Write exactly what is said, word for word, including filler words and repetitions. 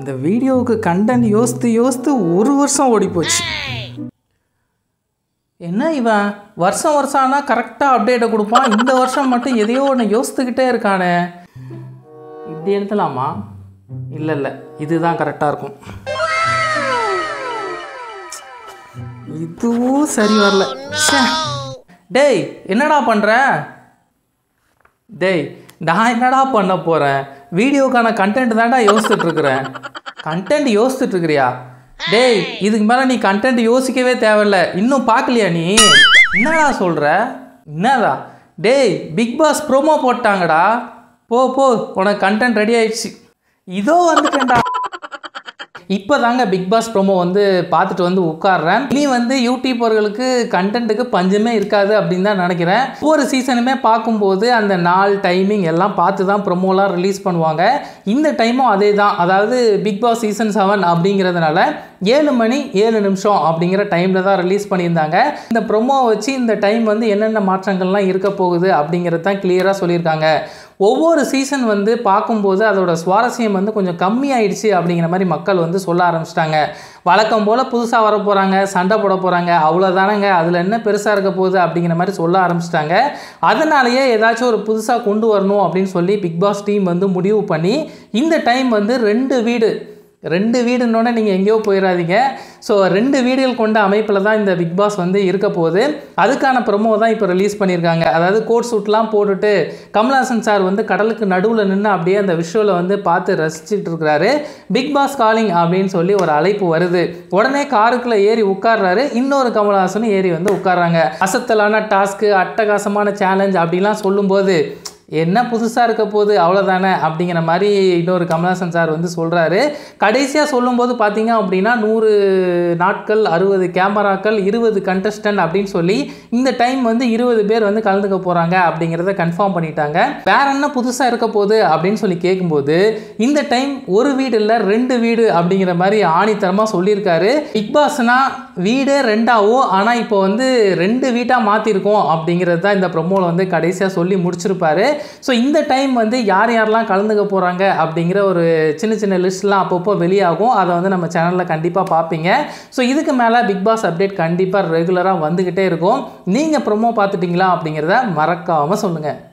இந்த வீடியோவுக்கு கண்டென்ட் யோசித்து யோசித்து ஒரு வருஷம் ஓடி போச்சு. என்ன இவன் வருஷம் வருஷம் ஆனால் கரெக்டாக அப்டேட்டை கொடுப்பான், இந்த வருஷம் மட்டும் எதையோ ஒன்று யோசித்துக்கிட்டே இருக்கானே. இப்படி எழுதலாமா? இல்லை இல்லை, இதுதான் கரெக்டாக இருக்கும். இதுவும் சரி வரல. டேய் என்னடா பண்ணுற? டேய் நான் என்னடா பண்ண போகிறேன்? வீடியோக்கான கண்டென்ட் தான்டா யோசிச்சுட்ருக்குறேன். கண்டென்ட் யோசிச்சுட்ருக்குறியா? டேய் இதுக்கு மேலே நீ கண்டென்ட் யோசிக்கவே தேவையில்ல. இன்னும் பார்க்கலையா நீ? என்னடா சொல்கிற? என்னடா? டேய் பிக் பாஸ் ப்ரோமோ போட்டாங்கடா. போ போ, உனக்கு கண்டென்ட் ரெடி ஆயிடுச்சு. இதோ வந்துட்டேன்டா. இப்போ தாங்க பிக் பாஸ் ப்ரோமோ வந்து பார்த்துட்டு வந்து உட்காடுறேன். இனி வந்து யூடியூபர்களுக்கு கண்டென்ட்டுக்கு பஞ்சமே இருக்காது அப்படின்னு தான் நினைக்கிறேன். ஒவ்வொரு சீசனுமே பார்க்கும்போது அந்த நாள் டைமிங் எல்லாம் பார்த்து தான் ப்ரோமோலாம் ரிலீஸ் பண்ணுவாங்க. இந்த டைமும் அதே தான். அதாவது பிக் பாஸ் சீசன் செவன் அப்படிங்கிறதுனால ஏழு மணி ஏழு நிமிஷம் அப்படிங்கிற டைமில் தான் ரிலீஸ் பண்ணியிருந்தாங்க. இந்த ப்ரோமோவை வச்சு இந்த டைம் வந்து என்னென்ன மாற்றங்கள்லாம் இருக்க போகுது அப்படிங்கிறது தான் கிளியராக சொல்லியிருக்காங்க. ஒவ்வொரு சீசன் வந்து பார்க்கும்போது அதோட சுவாரஸ்யம் வந்து கொஞ்சம் கம்மியாயிடுச்சு அப்படிங்கிற மாதிரி மக்கள் வந்து சொல்ல ஆரம்பிச்சிட்டாங்க. வழக்கம் போல் புதுசாக வர போகிறாங்க, சண்டை போட போகிறாங்க, அவ்வளோதானங்க, அதில் என்ன பெருசாக இருக்க போகுது அப்படிங்கிற மாதிரி சொல்ல ஆரம்பிச்சிட்டாங்க. அதனாலேயே ஏதாச்சும் ஒரு புதுசாக கொண்டு வரணும் அப்படின்னு சொல்லி பிக் பாஸ் டீம் வந்து முடிவு பண்ணி இந்த டைம் வந்து ரெண்டு வீடு ரெண்டு வீடுன்னொன்னே நீங்கள் எங்கேயோ போயிடாதீங்க. ஸோ ரெண்டு வீடுகள் கொண்ட அமைப்பில் தான் இந்த பிக் பாஸ் வந்து இருக்க போகுது. அதுக்கான ப்ரோமோ தான் இப்போ ரிலீஸ் பண்ணியிருக்காங்க. அதாவது கோட் சூட்லாம் போட்டுட்டு கமல்ஹாசன் சார் வந்து கடலுக்கு நடுவில் நின்று அப்படியே அந்த விஷுவலை வந்து பார்த்து ரசிச்சுட்டு இருக்கிறாரு. பிக் பாஸ் காலிங் அப்படின்னு சொல்லி ஒரு அழைப்பு வருது. உடனே காருக்குள்ளே ஏறி உட்கார்றாரு. இன்னொரு கமல்ஹாசனும் ஏறி வந்து உட்கார்றாங்க. அசத்தலான டாஸ்க்கு, அட்டகாசமான சேலஞ்ச் அப்படிலாம் சொல்லும்போது என்ன புதுசாக இருக்க போகுது அவ்வளோதானே அப்படிங்கிற மாதிரி இன்னொரு கமல்ஹாசன் சார் வந்து சொல்கிறாரு. கடைசியாக சொல்லும்போது பார்த்தீங்க அப்படின்னா நூறு நாட்கள், அறுபது கேமராக்கள், இருபது கண்டஸ்டன்ட் அப்படின்னு சொல்லி இந்த டைம் வந்து இருபது பேர் வந்து கலந்துக்க போகிறாங்க அப்படிங்கிறத கன்ஃபார்ம் பண்ணிட்டாங்க. வேற என்ன புதுசாக இருக்க போகுது அப்படின்னு சொல்லி கேட்கும்போது இந்த டைம் ஒரு வீடு இல்லை ரெண்டு வீடு அப்படிங்கிற மாதிரி ஆணித்தரமாக சொல்லியிருக்காரு. பிக் பாஸ்னா வீடே ரெண்டாகும், ஆனால் இப்போ வந்து ரெண்டு வீட்டாக மாற்றிருக்கோம் அப்படிங்கிறது தான் இந்த ப்ரோமோவில் வந்து கடைசியாக சொல்லி முடிச்சிருப்பாரு. ஸோ இந்த டைம் வந்து யார் யாரெல்லாம் கலந்துக்க போகிறாங்க அப்படிங்கிற ஒரு சின்ன சின்ன லிஸ்ட்லாம் அப்பப்போ வெளியாகும். அதை வந்து நம்ம சேனலில் கண்டிப்பாக பார்ப்பீங்க. ஸோ இதுக்கு மேலே பிக் பாஸ் அப்டேட் கண்டிப்பாக ரெகுலராக வந்துக்கிட்டே இருக்கும். நீங்கள் ப்ரோமோ பார்த்துட்டிங்களா அப்படிங்கிறத மறக்காமல் சொல்லுங்கள்.